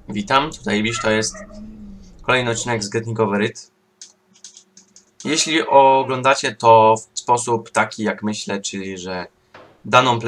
Witam, tutaj Bisz, to jest kolejny odcinek z Getting Over It. Jeśli oglądacie to w sposób taki, jak myślę, czyli że daną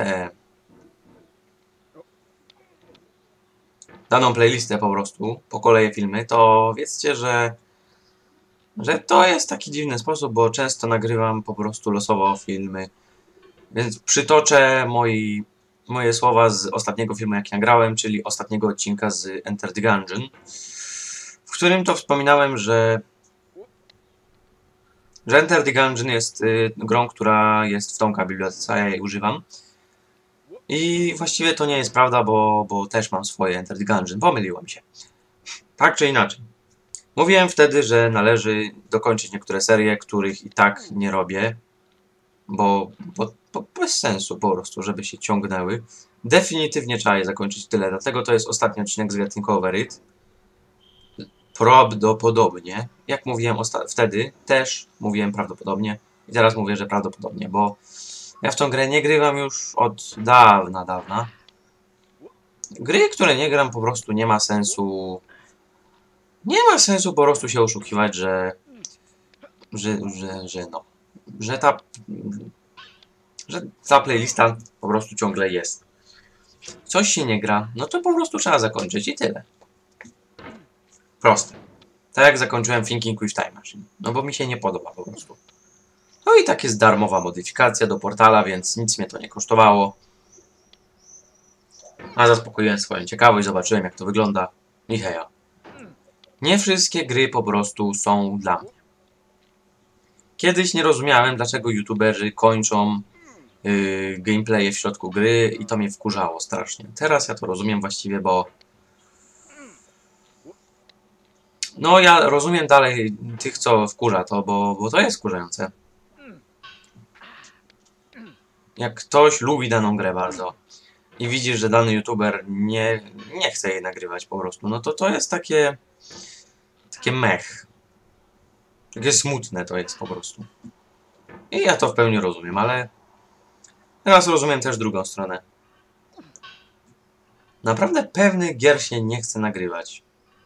playlistę po prostu, po kolei filmy, to wiedzcie, że to jest taki dziwny sposób, bo często nagrywam po prostu losowo filmy. Więc przytoczę moje słowa z ostatniego filmu, jaki nagrałem, czyli ostatniego odcinka z Enter the Gungeon, w którym to wspominałem, że Enter the Gungeon jest grą, która jest w Tomka bibliotece, a ja jej używam. I właściwie to nie jest prawda, bo też mam swoje Enter the Gungeon. Pomyliło mi się. Tak czy inaczej. Mówiłem wtedy, że należy dokończyć niektóre serie, których i tak nie robię, bo bez sensu po prostu, żeby się ciągnęły. Definitywnie trzeba je zakończyć tyle, dlatego to jest ostatni odcinek z Getting Over It. Prawdopodobnie, jak mówiłem wtedy, też mówiłem prawdopodobnie i teraz mówię, że prawdopodobnie, bo ja w tą grę nie grywam już od dawna. Gry, które nie gram, po prostu nie ma sensu. Nie ma sensu po prostu się oszukiwać, że ta playlista po prostu ciągle jest. Coś się nie gra, no to po prostu trzeba zakończyć i tyle. Proste. Tak jak zakończyłem Thinking with Time Machine. No bo mi się nie podoba po prostu. No i tak jest darmowa modyfikacja do portala, więc nic mnie to nie kosztowało. A zaspokoiłem swoją ciekawość, zobaczyłem jak to wygląda. I heja. Nie wszystkie gry po prostu są dla mnie. Kiedyś nie rozumiałem, dlaczego youtuberzy kończą gameplaye w środku gry i to mnie wkurzało strasznie. Teraz ja to rozumiem właściwie, bo no ja rozumiem dalej tych, co wkurza to, bo to jest wkurzające. Jak ktoś lubi daną grę bardzo i widzi, że dany youtuber nie chce jej nagrywać po prostu, no to jest takie mech. Takie smutne to jest po prostu. I ja to w pełni rozumiem, ale teraz rozumiem też drugą stronę. Naprawdę pewnych gier się nie chce nagrywać.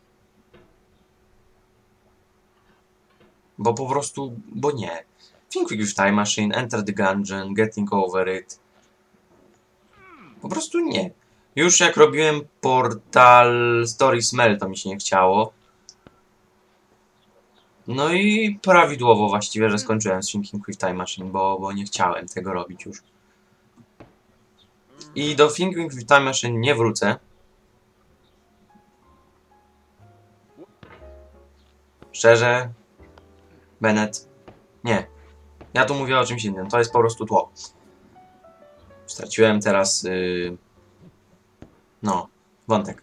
Bo po prostu, bo nie. Thinking with Time Machine, Enter the Gungeon, Getting Over It. Po prostu nie. Już jak robiłem portal Story Smell, to mi się nie chciało. No i prawidłowo właściwie, że skończyłem z Thinking with Time Machine, bo nie chciałem tego robić już. I do Thinking with Time Machine nie wrócę. Szczerze, Bennett, nie. Ja tu mówię o czymś innym, to jest po prostu tło. Straciłem teraz, no, wątek.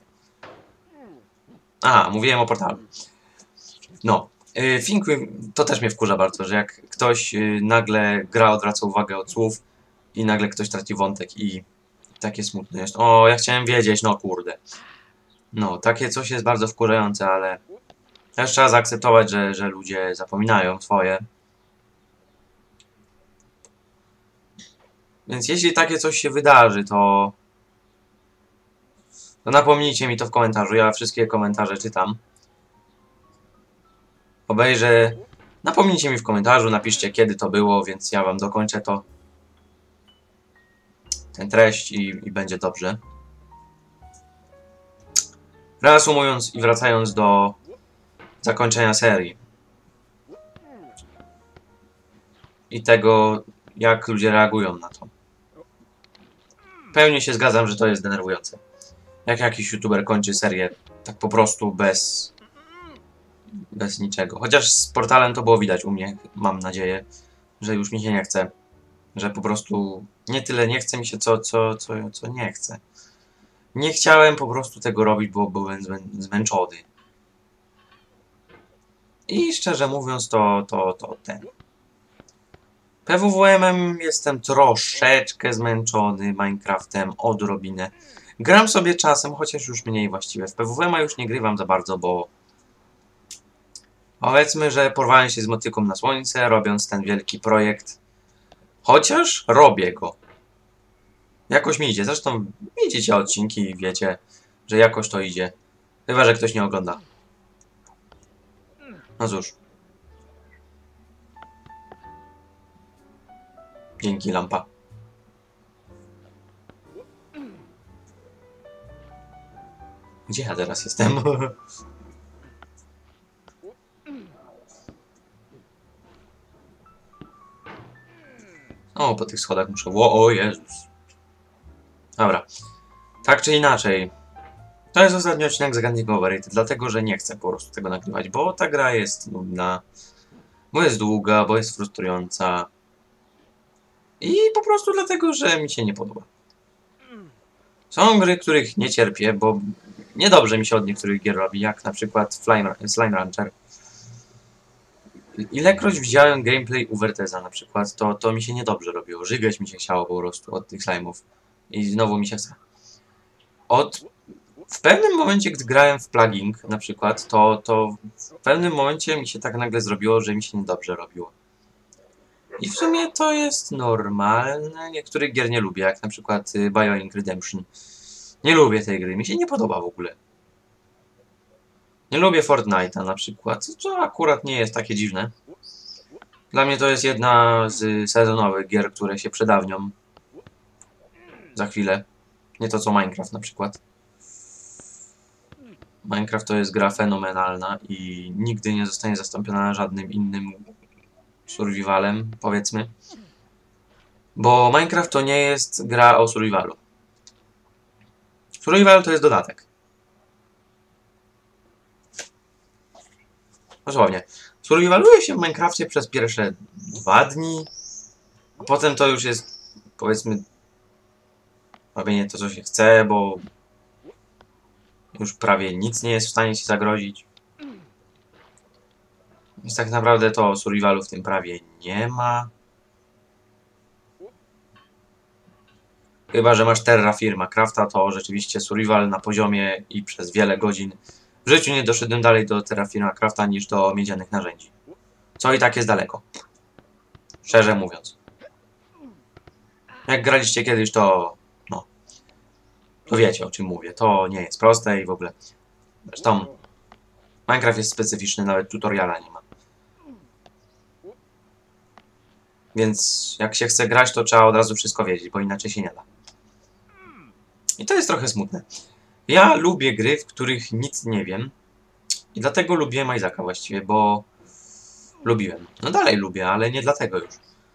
Aha, mówiłem o portalu. No, to też mnie wkurza bardzo, że jak ktoś nagle gra odwraca uwagę od słów i nagle ktoś traci wątek i takie smutne jest. O, ja chciałem wiedzieć, no kurde. No, takie coś jest bardzo wkurzające, ale też trzeba zaakceptować, że ludzie zapominają swoje. Więc jeśli takie coś się wydarzy, to napomnijcie mi to w komentarzu. Ja wszystkie komentarze czytam. Obejrzę. Napomnijcie mi w komentarzu, napiszcie kiedy to było, więc ja wam dokończę tę treść i będzie dobrze. Reasumując i wracając do zakończenia serii. I tego, jak ludzie reagują na to. Pełnie się zgadzam, że to jest denerwujące. Jak jakiś youtuber kończy serię tak po prostu bez niczego. Chociaż z portalem to było widać u mnie, mam nadzieję, że już mi się nie chce. Że po prostu nie tyle nie chce mi się, co nie chcę. Nie chciałem po prostu tego robić, bo byłem zmęczony. I szczerze mówiąc, to ten. PWWM-em jestem troszeczkę zmęczony, Minecraftem odrobinę. Gram sobie czasem, chociaż już mniej właściwie. W PWWM-a już nie grywam za bardzo, bo powiedzmy, że porwałem się z motyką na słońce, robiąc ten wielki projekt. Chociaż robię go. Jakoś mi idzie. Zresztą widzicie odcinki i wiecie, że jakoś to idzie. Chyba, że ktoś nie ogląda. No cóż. Dzięki, lampa. Gdzie ja teraz jestem? O, po tych schodach muszę... O Jezus. Dobra. Tak czy inaczej. To jest ostatni odcinek Zagadnień Overrated, dlatego że nie chcę po prostu tego nagrywać, bo ta gra jest nudna, bo jest długa, bo jest frustrująca i po prostu dlatego, że mi się nie podoba. Są gry, których nie cierpię, bo niedobrze mi się od niektórych gier robi, jak na przykład Slime Rancher. Ilekroć widziałem gameplay u Verteza na przykład, to mi się niedobrze robiło. Żygać mi się chciało po prostu od tych slime'ów. I znowu mi się chce. W pewnym momencie, gdy grałem w plugin na przykład, to w pewnym momencie mi się tak nagle zrobiło, że mi się niedobrze robiło. I w sumie to jest normalne. Niektórych gier nie lubię, jak na przykład Bionic Redemption. Nie lubię tej gry, mi się nie podoba w ogóle. Nie lubię Fortnite'a na przykład, co akurat nie jest takie dziwne. Dla mnie to jest jedna z sezonowych gier, które się przedawnią. Za chwilę. Nie to co Minecraft na przykład. Minecraft to jest gra fenomenalna i nigdy nie zostanie zastąpiona żadnym innym survivalem, powiedzmy. Bo Minecraft to nie jest gra o survivalu. Survival to jest dodatek. Dosłownie. Survivaluje się w Minecrafcie przez pierwsze 2 dni, a potem to już jest, powiedzmy, robienie to, co się chce, bo już prawie nic nie jest w stanie ci zagrozić. Więc tak naprawdę to survivalu w tym prawie nie ma. Chyba że masz Terra Firma Crafta, to rzeczywiście survival na poziomie i przez wiele godzin. W życiu nie doszedłem dalej do Terra Firma Crafta niż do miedzianych narzędzi. Co i tak jest daleko. Szczerze mówiąc. Jak graliście kiedyś, to... no... to wiecie, o czym mówię. To nie jest proste i w ogóle... Zresztą... Minecraft jest specyficzny, nawet tutoriala nie ma. Więc jak się chce grać, to trzeba od razu wszystko wiedzieć, bo inaczej się nie da. I to jest trochę smutne. Ja lubię gry, w których nic nie wiem. I dlatego lubiłem Isaaca właściwie, bo... lubiłem. No dalej lubię, ale nie dlatego już.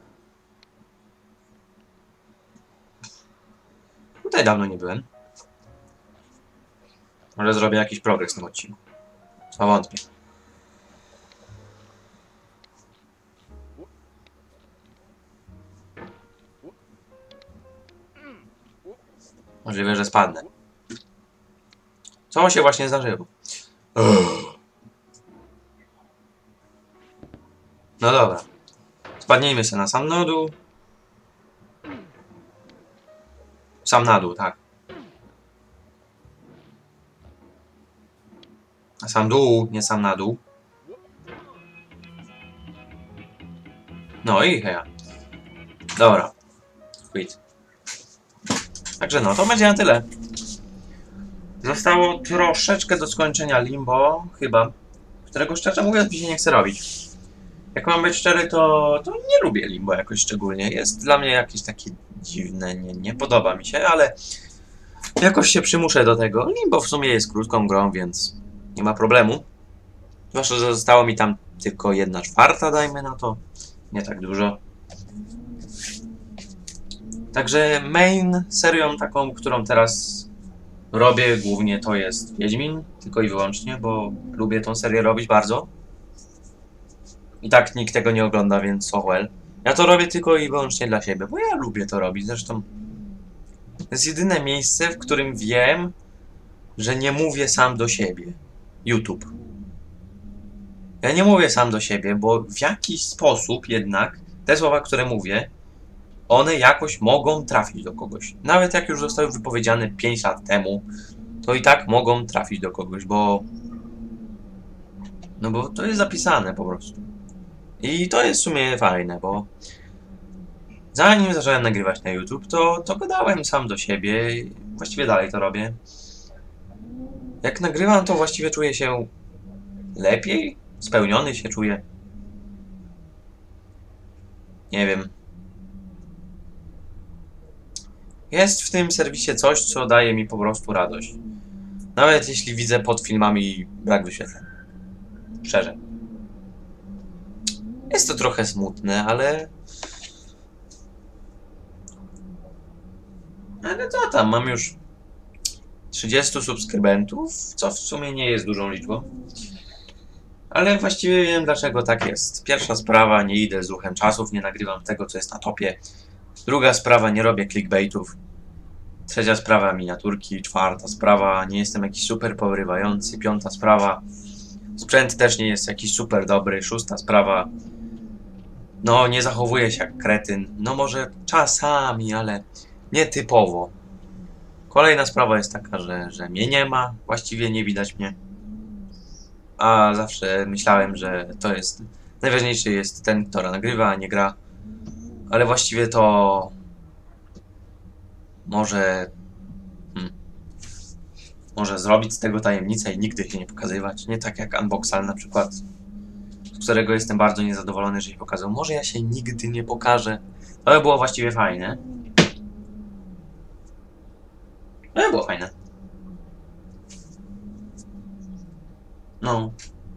Tutaj dawno nie byłem. Może zrobię jakiś progres w tym odcinku. Co wątpię. Możliwe, że spadnę. Co się właśnie zdarzyło? No dobra. Spadnijmy sobie na sam na dół. Sam na dół, tak. Na sam dół, nie sam na dół. No i heja. Dobra. Quit. Także no, to będzie na tyle. Zostało troszeczkę do skończenia Limbo, chyba. Którego szczerze mówiąc mi się nie chce robić. Jak mam być szczery, to nie lubię Limbo jakoś szczególnie. Jest dla mnie jakieś takie dziwne, nie podoba mi się, ale jakoś się przymuszę do tego. Limbo w sumie jest krótką grą, więc nie ma problemu. Zwłaszcza, że zostało mi tam tylko 1/4, dajmy na to. Nie tak dużo. Także main serią taką, którą teraz robię głównie, to jest Wiedźmin. Tylko i wyłącznie, bo lubię tą serię robić bardzo. I tak nikt tego nie ogląda, więc oh well. Ja to robię tylko i wyłącznie dla siebie, bo ja lubię to robić. Zresztą to jest jedyne miejsce, w którym wiem, że nie mówię sam do siebie. YouTube. Ja nie mówię sam do siebie, bo w jakiś sposób jednak te słowa, które mówię, one jakoś mogą trafić do kogoś. Nawet jak już zostały wypowiedziane 5 lat temu, to i tak mogą trafić do kogoś, bo... no bo to jest zapisane po prostu. I to jest w sumie fajne, bo... zanim zacząłem nagrywać na YouTube, to gadałem sam do siebie. Właściwie dalej to robię. Jak nagrywam, to właściwie czuję się lepiej, spełniony się czuję. Nie wiem. Jest w tym serwisie coś, co daje mi po prostu radość. Nawet jeśli widzę pod filmami brak wyświetleń. Szczerze. Jest to trochę smutne, ale... Ale co tam, mam już 30 subskrybentów, co w sumie nie jest dużą liczbą. Ale właściwie wiem, dlaczego tak jest. Pierwsza sprawa, nie idę z ruchem czasów, nie nagrywam tego, co jest na topie. Druga sprawa, nie robię clickbaitów. Trzecia sprawa, miniaturki. Czwarta sprawa, nie jestem jakiś super porywający. Piąta sprawa, sprzęt też nie jest jakiś super dobry. Szósta sprawa, no nie zachowuję się jak kretyn. No może czasami, ale nie typowo. Kolejna sprawa jest taka, że mnie nie ma. Właściwie nie widać mnie. A zawsze myślałem, że to jest... Najważniejszy jest ten, kto nagrywa, a nie gra. Ale właściwie to... Może... Może zrobić z tego tajemnicę i nigdy się nie pokazywać. Nie tak jak Unboxal na przykład, z którego jestem bardzo niezadowolony, że się pokazał. Może ja się nigdy nie pokażę. To by było właściwie fajne. To by było fajne. No.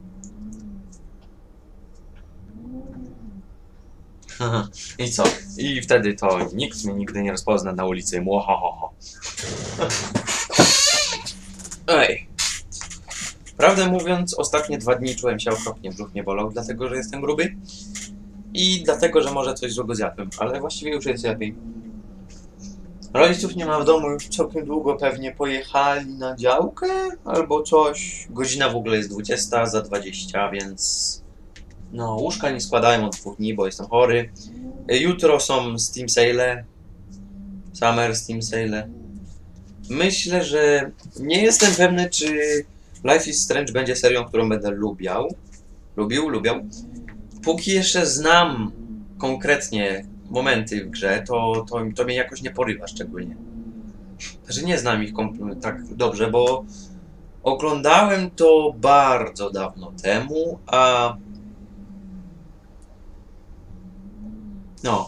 I co? I wtedy to nikt mnie nigdy nie rozpozna na ulicy. Młohohoho. Ej. Prawdę mówiąc, ostatnie 2 dni czułem się okropnie, brzuch mnie bolał, dlatego że jestem gruby. I dlatego, że może coś złego zjadłem, ale właściwie już jest lepiej. Rodziców nie ma w domu już całkiem długo, pewnie pojechali na działkę albo coś. Godzina w ogóle jest 20 za 20, więc... No, łóżka nie składałem od 2 dni, bo jestem chory. Jutro są Steam Sale. Summer Steam Sale. Myślę, że nie jestem pewny, czy Life is Strange będzie serią, którą będę lubiał. Lubiał. Póki jeszcze znam konkretnie momenty w grze, to mnie jakoś nie porywa szczególnie. Znaczy nie znam ich tak dobrze, bo oglądałem to bardzo dawno temu, a... No.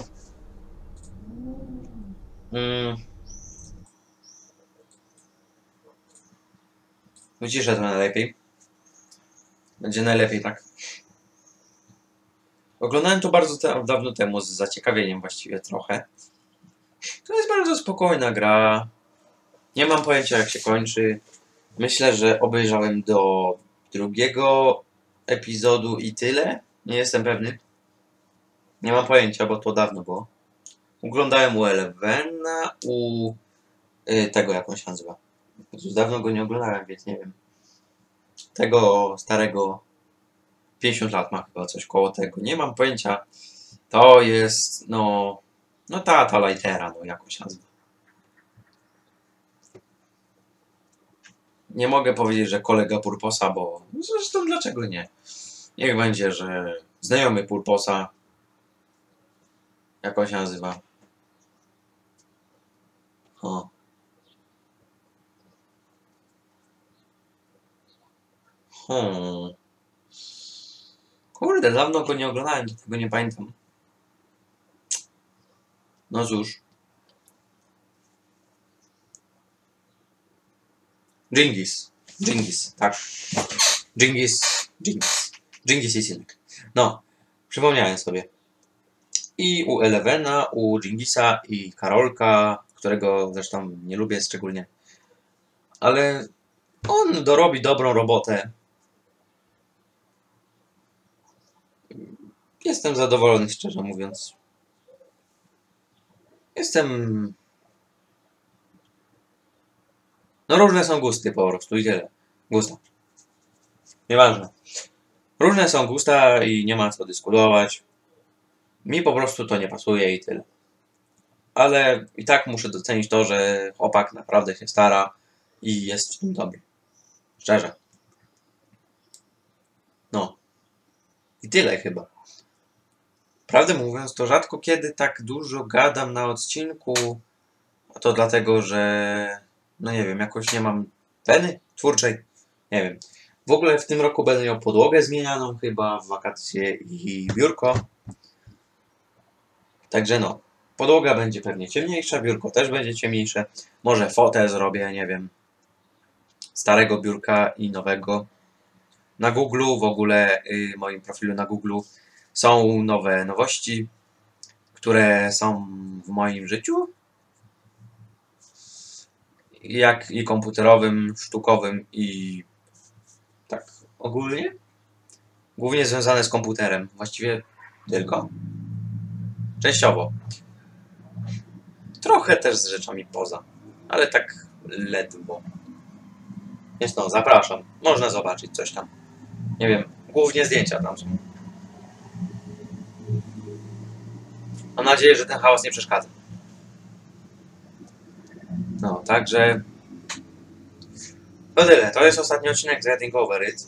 Wyciszę to najlepiej. Będzie najlepiej, tak? Oglądałem to bardzo dawno temu, z zaciekawieniem właściwie trochę. To jest bardzo spokojna gra. Nie mam pojęcia, jak się kończy. Myślę, że obejrzałem do 2. epizodu i tyle. Nie jestem pewny. Nie mam pojęcia, bo to dawno było. Oglądałem u Elevena, u tego, jak on się nazywa. Dawno go nie oglądałem, więc nie wiem. Tego starego 50 lat ma chyba, coś koło tego. Nie mam pojęcia. To jest, no ta Lightera, no jak on się nazywa. Nie mogę powiedzieć, że kolega Purposa, bo zresztą dlaczego nie? Niech będzie, że znajomy Purposa. Jak on się nazywa? O. Kurde, dawno go nie oglądałem, to tego nie pamiętam. No cóż. Dżingis, tak. Dżingis i synek. No, przypomniałem sobie. I u Elevena, u Dżingisa i Karolka, którego zresztą nie lubię szczególnie. Ale on dorobi dobrą robotę. Jestem zadowolony, szczerze mówiąc. No różne są gusty po prostu i tyle. Gusta. Nieważne. Różne są gusta i nie ma co dyskutować. Mi po prostu to nie pasuje i tyle. Ale i tak muszę docenić to, że chłopak naprawdę się stara i jest w tym dobry. Szczerze. No. I tyle chyba. Prawdę mówiąc, to rzadko kiedy tak dużo gadam na odcinku. A to dlatego, że... No nie wiem, jakoś nie mam weny. twórczej. Nie wiem. W ogóle w tym roku będę miał podłogę zmienianą chyba w wakacje i biurko. Także no, podłoga będzie pewnie ciemniejsza, biurko też będzie ciemniejsze. Może fotel zrobię, nie wiem. Starego biurka i nowego. Na Google, w ogóle w moim profilu na Google są nowe nowości, które są w moim życiu. Jak i komputerowym, sztukowym i tak ogólnie. Głównie związane z komputerem. Właściwie tylko. Częściowo. Trochę też z rzeczami poza. Ale tak ledwo. Więc no, zapraszam. Można zobaczyć coś tam. Nie wiem, głównie zdjęcia tam są. Mam nadzieję, że ten hałas nie przeszkadza. No, także... To tyle. To jest ostatni odcinek z Getting Over It.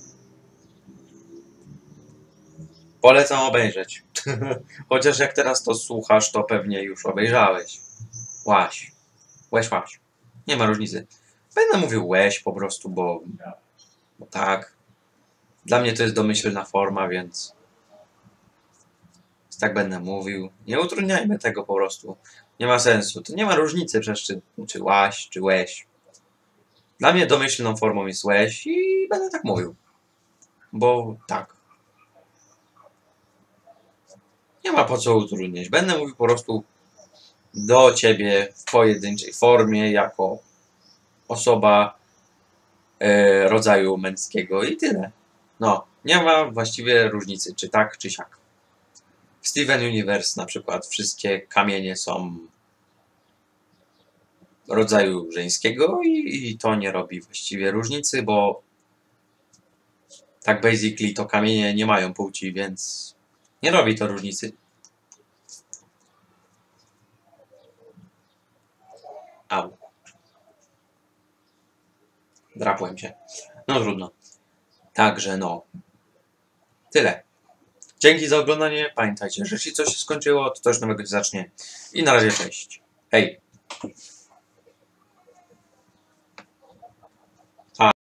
Polecam obejrzeć. Chociaż jak teraz to słuchasz, to pewnie już obejrzałeś. Łaś. Łaś. Nie ma różnicy. Będę mówił łeś po prostu, bo tak. Dla mnie to jest domyślna forma, więc tak będę mówił. Nie utrudniajmy tego po prostu. Nie ma sensu. To nie ma różnicy przecież czy łaś, czy łeś. Dla mnie domyślną formą jest łeś i będę tak mówił. Bo tak. Nie ma po co utrudniać. Będę mówił po prostu do ciebie w pojedynczej formie, jako osoba rodzaju męskiego i tyle. No, nie ma właściwie różnicy, czy tak, czy siak. W Steven Universe na przykład wszystkie kamienie są rodzaju żeńskiego i to nie robi właściwie różnicy, bo tak basically to kamienie nie mają płci, więc nie robi to różnicy. Au. Drapłem się. No trudno. Także no. Tyle. Dzięki za oglądanie. Pamiętajcie, że jeśli coś się skończyło, to coś nowego się zacznie. I na razie cześć. Hej.